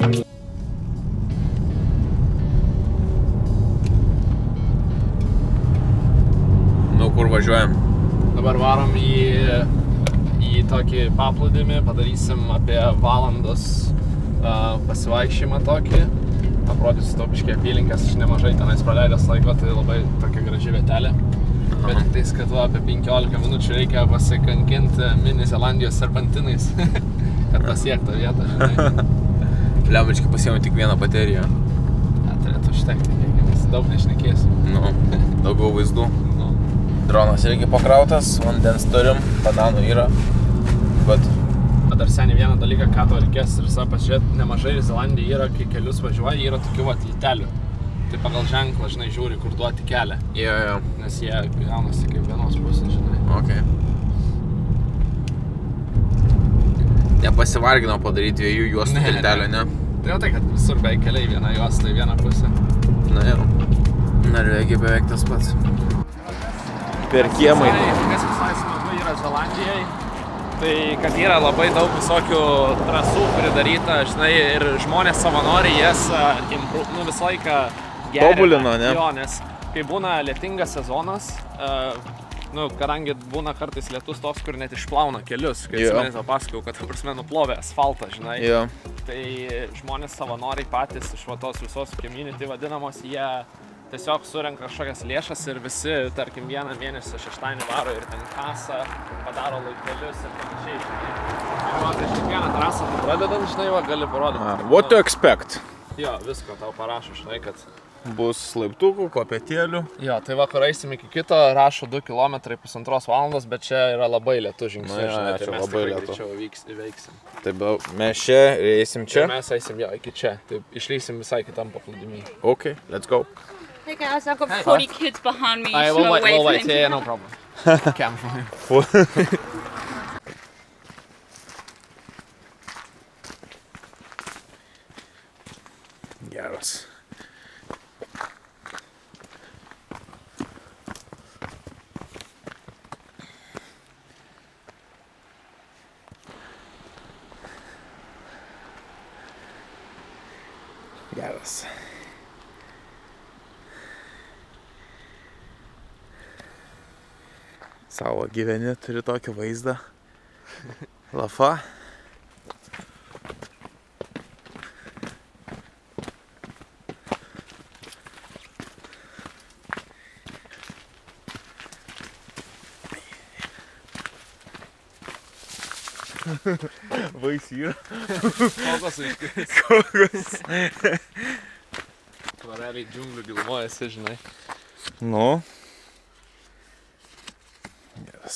Nu, kur važiuojam? Dabar varom į tokį paplūdimį, padarysim apie valandos pasivaikščiojimą tokį. Aprodysiu tau biškį apylinkės, aš nemažai tenais praleidęs laiko, tai labai tokia graži vietelė. Bet tik tais, kad apie 15 minučių reikia pasikankinti Mini Zelandijos serpantinais, kad pasiektų vietą, žinai. Lembiškai pasiėmė tik vieną bateriją. Turėtų užtekti, nes daug nešnekėsim. Nu, daugiau vaizdų. Dronas irgi pakrautas, vandens turim, bananų yra. Bet... Dar seniai vieną dalyką, ką to reikės ir savo pažiūrėti, nemažai Zelandija yra, kai kelius važiuoja, yra tokių lytelių. Tai pagal ženklą, žinai, žiūri, kur duoti kelią. Jo. Nes jie gaunasi kaip vienos pusės, žinai. Ok. Nepasivarginau padaryti 2 juostų tiltelio, ne? Tai jau tai, kad visur beveik keliai viena juosta į vieną pusę. Na jau. Norvegija beveik tas pats. Per kiemai. Kas visai smagu yra Zelandijai, tai kad yra labai daug visokių trasų pridaryta, žinai, ir žmonės savanoriai jas visą laiką gerina. Tobulino, ne? Jo, nes kai būna lietingas sezonas, kadangi būna kartais lietus toks, kur net išplauna kelius, kai atsimeni papasakojau, kad prasme nuplovė asfaltą, žinai. Jo. Tai žmonės savanoriai patys iš tos visos community vadinamos, jie tiesiog surenka kažkokias lėšas ir visi, tarkim, vieną mėnesį šeštadienį varo ir ten kasą, padaro laikelius ir panašiai, žinai. Ir prieš kiekvieną trasą tai pradedant, žinai, gali parodyti. What to expect? Jo, visko tau parašo, žinai, kad... Bus laiptukų, kopėtėlių. Jo, tai vakar eisim iki kito, rašo 2 km 1,5 valandos, bet čia yra labai lėtų žingsnių, žinai, tai mes tikrai greičiau įveiksim. Taip, mes čia eisim čia? Ir mes eisim, jo, iki čia. Taip, išlysim visai kitam paplūdimį. Ok, let's go. Hey guys, I've got 40 kids behind me. We'll wait. Yeah, no problem. Cam for you. Geras. Geras. Savo gyveni, turi tokį vaizdą. Lafa. Vaisių yra. Kokios aiškis. Kokios. Realiai džiunglių gilumoje esi, žinai. Nu. Geras.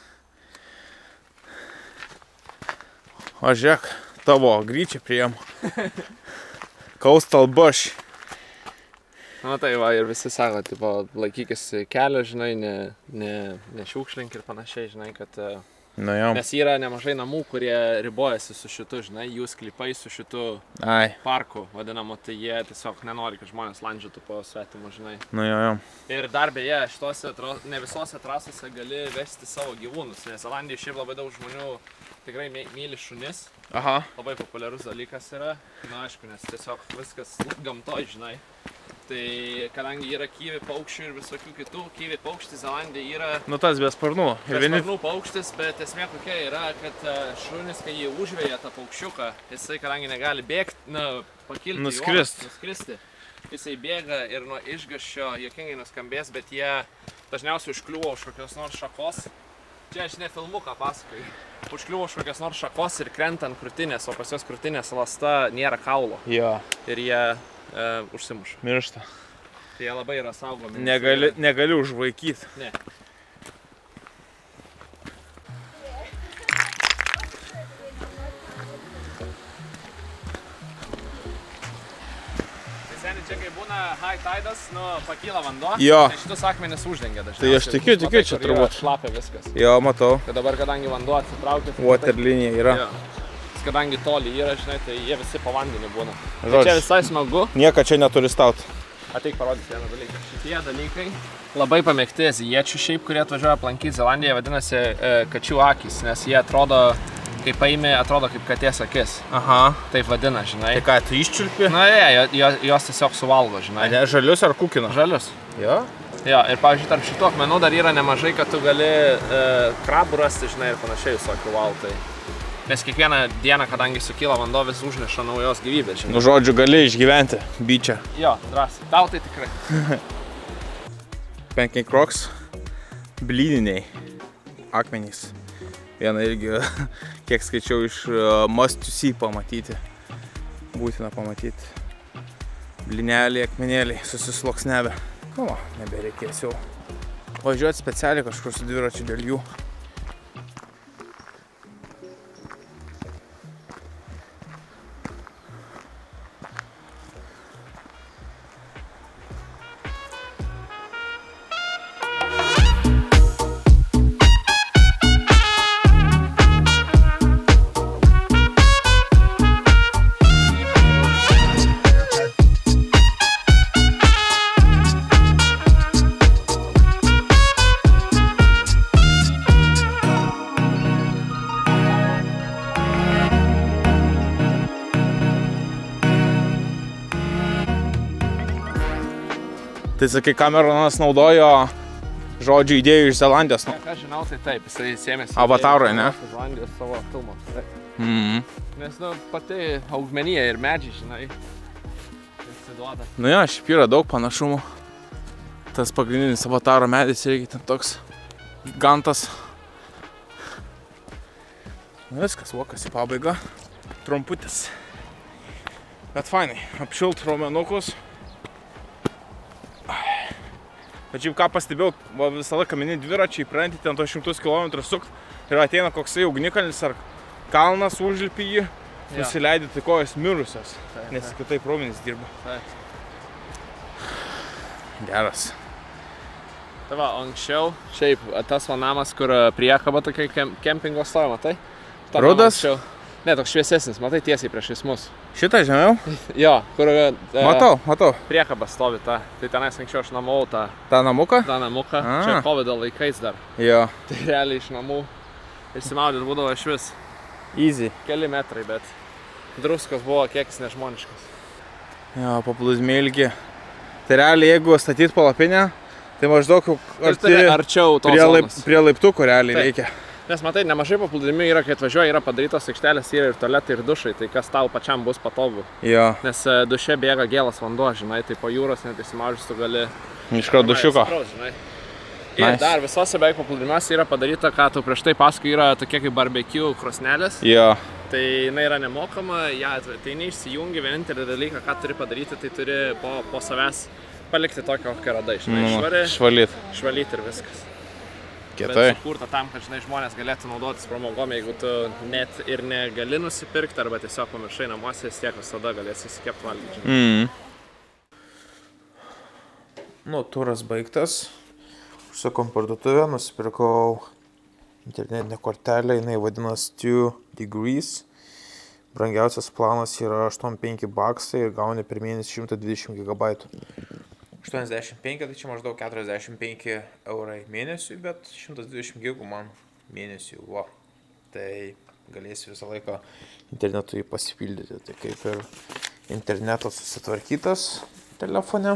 O žiūrėk, tavo gryčią priėmu. Coastal Bush. Na tai va, ir visi sako, tipo, laikykis kelio, žinai, nešiukšlink ir panašiai, žinai, kad... Nes yra nemažai namų, kurie ribojasi su šitu, žinai, jų sklypai su šitu parku vadinamu, tai jie tiesiog nenori, kad žmonės landžiotų po svetimu, žinai. Jo. Ir dar beje, ne visose trasose gali vesti savo gyvūnus, nes Zelandijai šiaip labai daug žmonių tikrai myli šunis. Aha. Labai populiarus dalykas yra, na aišku, nes tiesiog viskas gamtoj, žinai. Tai kadangi yra kivi paukščių ir visokių kitų, kivi paukštis Zelandija yra... Nu tas be sparnų. Be sparnų paukštis, bet esmė kokia yra, kad šunis, kai jį užveja tą paukščiuką, jisai kadangi negali bėgti, pakilti nuskristi, jisai bėga ir nuo išgąsčio juokingai nuskambės, bet jie dažniausiai užkliuvo už kokios nors šakos. Čia aš ne filmuką pasakoju. Užkliuvo už kokios nors šakos ir krenta ant krūtinės, o pas jos krūtinės lasta nėra kaulo. Jo. Ir jie užsimuša. Miršta. Tai jie labai yra saugomi. Negali užvaikyti. Ne. Tai seniai čia, kai būna high tidas, pakyla vanduo, tai šitus akmenis uždengia dažniausiai. Tai aš tikiu čia turbūt. Šlapia viskas. Jo, matau. Kad dabar, kadangi vanduo atsitraukia... Water linija yra. Kadangi toli yra, žinai, tai jie visi po vandeniu būna. Tai čia visai smagu. Nieko čia neturi staut. Ateik parodyti vieną dalyką. Šitie dalykai labai pamėgti azijiečių šiaip, kurie atvažiuoja aplankyti Zelandiją, vadinasi kačių akys, nes jie atrodo kai paimi, atrodo kaip katės akis. Aha. Taip vadina, žinai. Tai ką, tu iščiulpi? Na, jos tiesiog suvalgo, žinai. Ne, žalius ar kukina? Žalius. Jo? Jo, ir pavyzdžiui, tarp šitų akmenų dar yra nemažai, kad tu gali krabų rasti, žinai, ir panašiai visokių valtai. Nes kiekvieną dieną, kadangi sukyla vanduo, vis užneša naujos gyvybės, žinai. Nu, žodžiu, gali išgyventi byčia. Jo, drąsiai. Tau tai tikrai. Pancake Rocks, blyniniai akmenys. Vieną irgi, kiek skaičiau, iš must to see pamatyti. Būtina pamatyti. Blyneliai, akmenėliai, susisloksnevę. O, nebereikės jau važiuoti specialiai kažkur su dviračiu dėl jų. Tai sakai, Cameronas naudojo žodžių idėjų iš Zelandijos. Ką žinau, tai taip, jisai sėmėsi Avatarui, ne? Zelandijos savo filmams. Nes, nu, pati augmenija ir medžiai, žinai, atsiduoda. Nu jo, šiaip yra daug panašumų. Tas pagrindinis Avataro medis irgi ten toks gigantas. Viskas, vokas į pabaigą. Trumputis. Bet fainai, apšilt raumenukus. Bet šiaip ką pastebėjau, visą laiką mini dviračiai, pradėti ten to 100 km sukt ir ateina koksai ugnikalnis ar kalnas užlipi jį, nusileidi, tai kojas mirusios, nes kitaip raumenys dirba. Geras. Tai va, anksčiau, šiaip tas va namas, kur priekaba tokia kempingo stovi, matai? Rudas? Ne, toks šviesesnis, matai tiesiai priešais mus. Šitą žemiau? Jo, kur... Matau. Priekaba stovi ta. Tai tenais anksčiau aš namau tą... tą namuką? Tą namuką. Čia COVID laikais dar. Jo. Tai realiai iš namų išsimaudyti būdavo iš vis. Easy. Keli metrai, bet druskos buvo kiekis nežmoniškas. Jo, paplūdimėlgi. Tai realiai, jeigu statyt palapinę, tai maždaug arčiau tos zonos. Prie laiptukų realiai reikia. Nes matai, nemažai paplūdimių yra, kai atvažiuoja, yra padarytos aikštelės, yra ir tualetai, ir dušai, tai kas tau pačiam bus patogu. Jo. Nes duše bėga gėlas vanduo, žinai, tai po jūros net įsimaužus tu gali... Iškart dušiuko. Ir dar visose beveik paplūdimiuose yra padaryta, ką tu prieš tai paskui yra tokie kaip barbecue krosnelės. Jo. Tai jinai yra nemokama, tai neišsijungi, vienintelį dalyką, ką turi padaryti, tai turi po savęs palikti tokio, kokią radai, žinai, švalyti ir viskas. Kietai. Bet sukurta tam, kad, žinai, žmonės galėtų naudotis pramogom, jeigu tu net ir negali nusipirkti, arba tiesiog pamiršai namuose, vis tiek visada galėsi įsikepti valgyti. Nu, turas baigtas. Užsakom parduotuvę, nusipirkau internetinę kortelę, jinai vadinasi 2 Degrees. Brangiausias planas yra 85 baksai ir gauni per mėnesį 120 GB. 85, tai čia maždaug 45 eurai mėnesiui, bet 120 gigų man mėnesiui, va. Tai galėsi visą laiką internetu jį pasipildyti. Tai kaip ir internetas susitvarkytas telefone.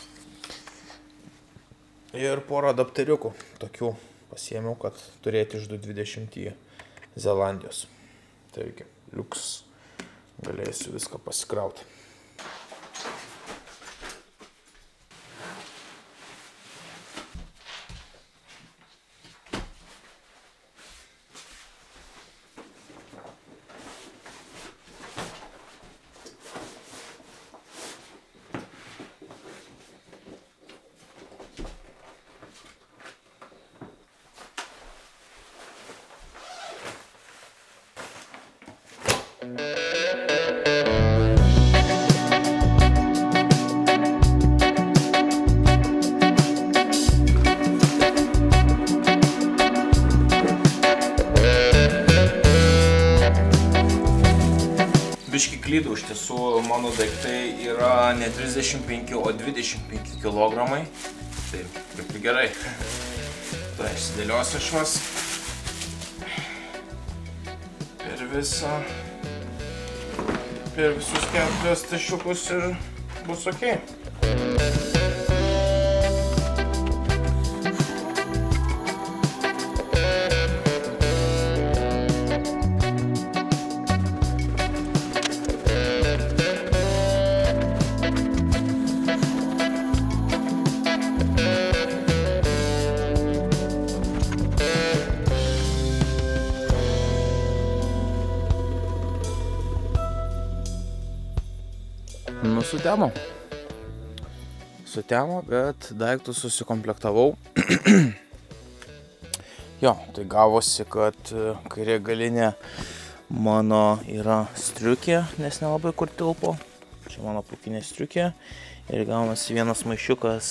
Ir porą adapteriukų tokių pasiėmiau, kad turėti iš 220 į Zelandijos. Taigi, liuks, galėsiu viską pasikrauti. Biški klydau, iš tiesų mano daiktai yra ne 35, o 25 kilogramai. Taip, kaip ir gerai. Tai išsidėliosiu šios. Ir visus 4 tašiukus ir bus ok. Sutemo, bet daiktus susikomplektavau. Jo, tai gavosi, kad kairė galinė mano yra striukė, nes nelabai kur tilpo. Čia mano pūkinė striukė. Ir gaunasi vienas maišiukas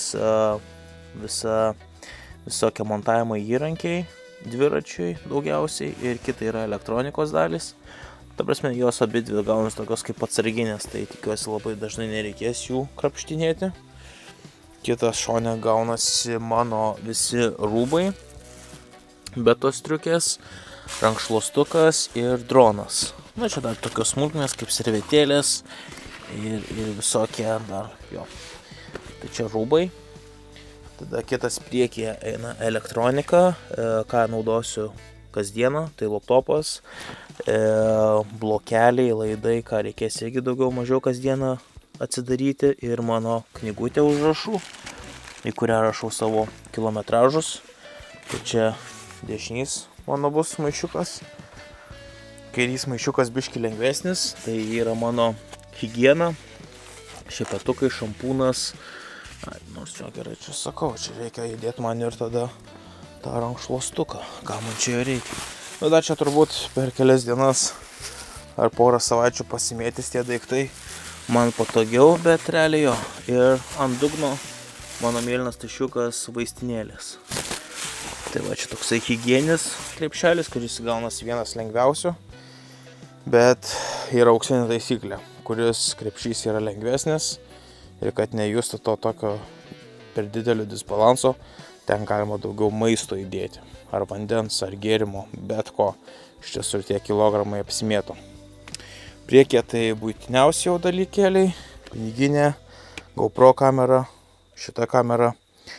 visokie montavimo įrankiai, dviračiui daugiausiai, ir kita yra elektronikos dalis. Ta prasme, jos abi dvi gaunas tokios kaip atsarginės, tai tikiuosi labai dažnai nereikės jų krapštinėti. Kitas šone gaunasi mano visi rūbai, be tos striukės, rankšluostukas ir dronas. Na, čia dar tokios smulkmės kaip servetėlės ir visokie dar, jo. Tai čia rūbai. Tada kitas priekyje eina elektronika, ką naudosiu kasdieną, tai laptopas, blokeliai, laidai, ką reikės irgi daugiau mažiau kasdieną atsidaryti, ir mano knygutė užrašų, į kurią rašau savo kilometražus. Tai čia dešinys mano bus maišiukas. Kairys maišiukas biški lengvesnis, tai yra mano higiena, šepetukai, šampūnas. Nors čia gerai, čia sakau, čia reikia įdėti man ir tada tą rankšluostuką, ką man čia reikia. Nu, dar čia turbūt per kelias dienas ar porą savaičių pasimėtis tie daiktai man patogiau, bet realiai jo. Ir ant dugno mano mėlynas tašiukas vaistinėlės. Tai va, čia toksai higienis krepšelis, kuris gaunasi vienas lengviausių, bet yra auksinė taisyklė, kuris krepšys yra lengvesnis, ir kad nejustų to tokio per didelio disbalanso, ten galima daugiau maisto įdėti, ar vandens, ar gėrimo, bet ko. Iš tiesų tie kilogramai apsimėto. Priekyje tai būtiniausi jau dalykėliai, piniginė, GoPro kamera, šita kamera,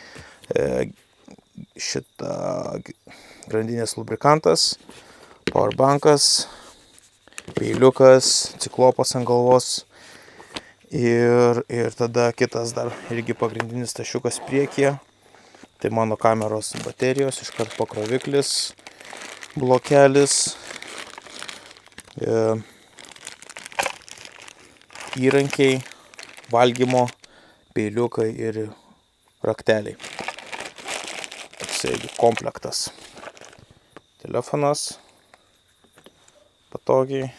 šita grandinės lubrikantas, powerbankas, peiliukas, ciklopas ant galvos. Ir tada kitas dar irgi pagrindinis tašiukas priekyje. Tai mano kameros baterijos, iškart pakroviklis, blokelis, įrankiai, valgymo, peiliukai ir rakteliai. Toksai komplektas. Telefonas patogiai.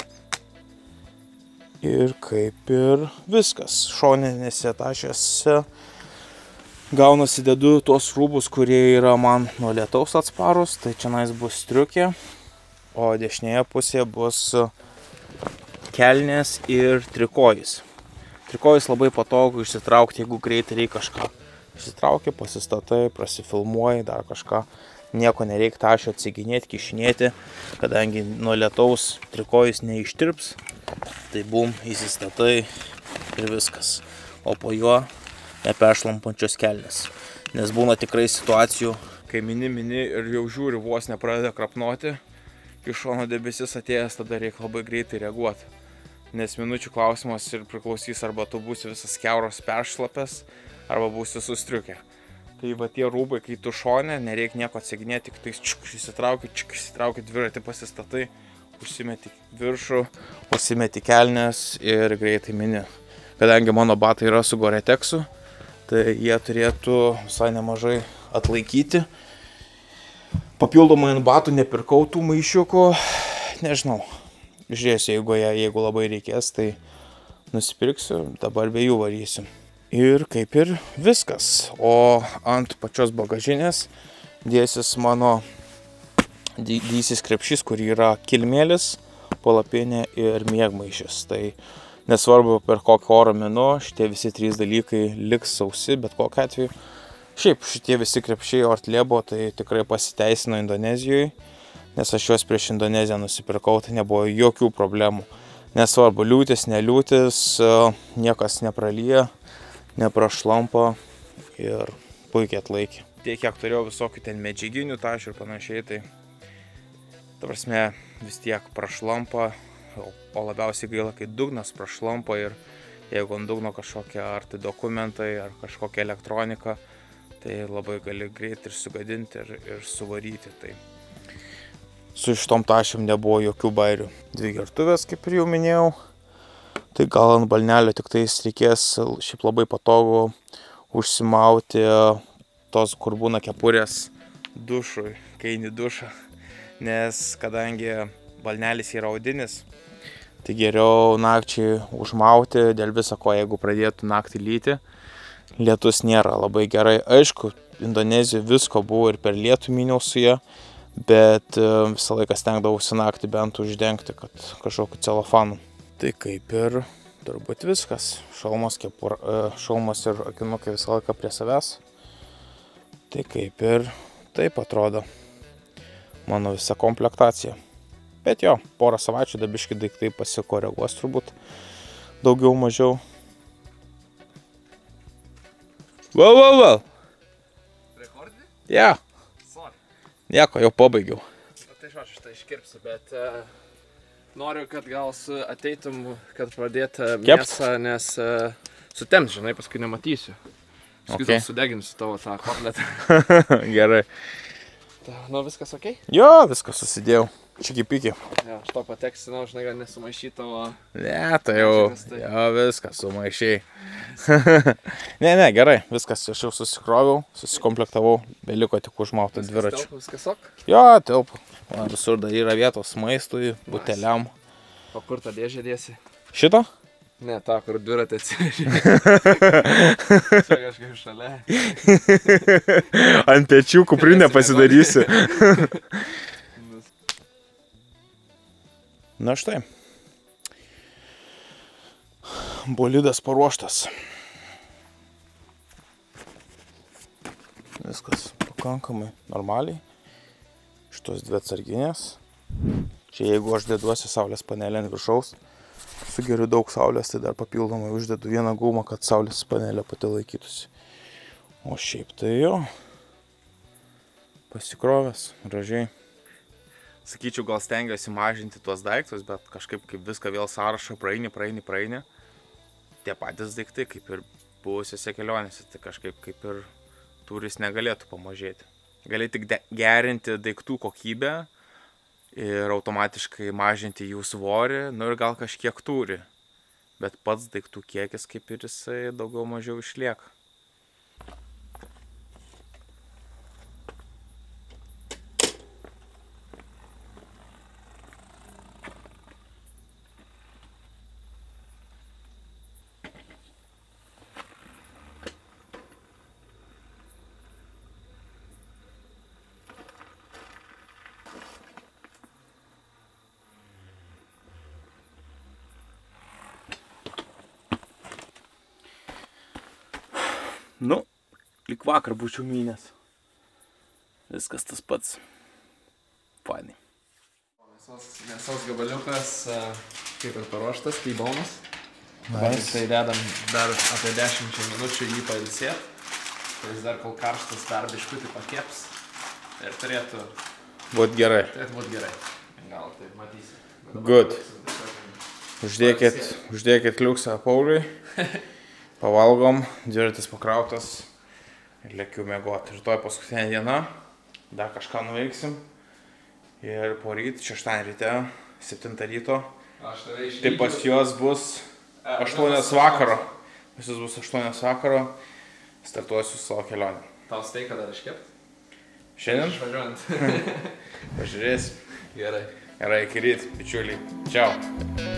Ir kaip ir viskas. Šoninėse tašėse gaunasi dedu tuos rūbus, kurie yra man nuo lietaus atsparus. Tai čionais bus striukė, o dešinėje pusėje bus kelnės ir trikojis. Trikojis labai patogu išsitraukti, jeigu greitai reikia kažką. Išsitrauki, pasistatai, prasifilmuoji, dar kažką. Nieko nereikia tašio atsiginėti, kišinėti, kadangi nuo lietaus trikojis neištirps. Tai bum, įsistatai ir viskas. O po juo neperšlampančios kelnės. Nes būna tikrai situacijų, kai mini ir jau žiūri, vos nepradeda krapnoti. Iš šono debesis atėjęs, tada reikia labai greitai reaguoti. Nes minučių klausimas ir priklausys, arba tu būsi visas kiauras peršlapęs, arba būsi sustriukę. Tai va tie rūbai, kai tu šone, nereikia nieko atsiginėti, tik tais išsitrauki dviratį, pasistatai, užsimeti viršų, užsimeti kelnes ir greitai mini. Kadangi mano batai yra su Gore-Texu, tai jie turėtų visai nemažai atlaikyti. Papildomai ant batų nepirkau tų maišiukų, nežinau. Žiūrėsiu, jeigu labai reikės, tai nusipirksiu, dabar be jų varysiu. Ir kaip ir viskas. O ant pačios bagažinės dėsis mano didysis krepšys, kur yra kilmėlis, palapinė ir miegmaišis. Tai nesvarbu per kokį oro mėnuo, šitie visi trys dalykai liks sausi, bet kokiu atveju. Šiaip šitie visi krepšiai Ortlebo tai tikrai pasiteisino Indonezijoje, nes aš juos prieš Indoneziją nusipirkau, tai nebuvo jokių problemų. Nesvarbu, liūtis, neliūtis, niekas nepralyja, neprašlampa ir puikiai atlaikė. Tiek, kiek turėjau visokių ten medžiaginių tašių ir panašiai, tai ta prasme vis tiek prašlampa, o labiausiai gaila, kai dugnas prašlampa ir jeigu ant dugno kažkokie ar tai dokumentai, ar kažkokia elektronika, tai labai gali greit ir sugadinti ir suvaryti. Tai su šitom tašėm nebuvo jokių bairių. 2 gertuvės, kaip ir jau minėjau. Tai gal ant balnelio tik tais reikės šiaip labai patogu užsimauti tos, kur būna kepurės dušui, kai eini dušą. Nes kadangi balnelis yra odinis, tai geriau nakčiai užmauti dėl viso ko, jeigu pradėtų naktį lyti. Lietus nėra labai gerai. Aišku, Indonezijoje visko buvo ir per lietų myniau su jie, bet visą laiką stengdavausi naktį bent uždengti, kad kažkokiu celofanu. Tai kaip ir turbūt viskas. Šalmas ir akinukai visą laiką prie savęs. Tai kaip ir taip atrodo mano visa komplektacija. Bet jo, porą savaičių dabiški daiktai pasikoreguos turbūt. Daugiau, mažiau. Wow. Rekordinį? Ja. Sorry. Nieko, jau pabaigiau. Tai aš šitą iškirpsiu, bet noriu, kad gal ateitum, kad pradėtų mėsą, nes sutems, žinai, paskui nematysiu. Paskui gal sudeginsiu tavo tą kotletą. Gerai. Nu, viskas okei? Jo, viskas susidėjau. Čiki-piki. Ja, aš to pateksinau, žinai, kad nesumaišy tavo... Ne, tai jau, viskas sumaišiai. Ne, gerai, viskas, aš jau susikroviau, susikomplektavau, beliko tik užmauti dviračių. Viskas ok? Jo, telpu. Visur dar yra vietos maistui, buteliam. O kur tą dėžę dėsi? Šito? Ne, tą, kur dviratį atsiveži. Čia kažkaip šalia. Ant pečių kuprinę pasidarysiu. Na štai. Bolidas paruoštas. Viskas pakankamai normaliai. Šitos 2 atsarginės. Čia jeigu aš deduosi saulės panelę ant viršaus, sugeriu daug saulės, tai dar papildomai uždedu vieną gumą, kad saulės panelė pati laikytųsi. O šiaip tai jo. Pasikrovęs, gražiai. Sakyčiau, gal stengiuosi mažinti tuos daiktus, bet kažkaip kaip viską vėl sąrašą praeini. Tie patys daiktai, kaip ir buvusiose kelionėse, tai kažkaip kaip ir tūris negalėtų pamažėti. Gali tik gerinti daiktų kokybę ir automatiškai mažinti jų svorį, nu ir gal kažkiek tūri. Bet pats daiktų kiekis kaip ir jisai daugiau mažiau išlieka. Nu, lik vakar būčiau mynęs. Viskas tas pats. Fainai. Mėsos gabaliukas kaip ir paruoštas, keibonas. Nice. Tai dedam dar apie 10 minučių jį pailsėt. Tai jis dar kol karštas dar biškutį pakeps. Ir turėtų Būt gerai. būt gerai. Gal tai matysi. Good. Uždėkit liuksą Pauliui. Pavalgom, dviratis pakrautas ir lėkiu mėgoti. Rytoj paskutinė diena, dar kažką nuveiksim. Ir poryt, 6 ryte, 7 ryto, tai pas juos bus 8 vakaro. Pas juos bus 8 vakaro, startuosiu savo kelionę. Tau steiką dar iškept? Šiandien? Išvažiuojant. Pažiūrėsim. Gerai. Gerai, iki ryt, bičiuliai. Čiau.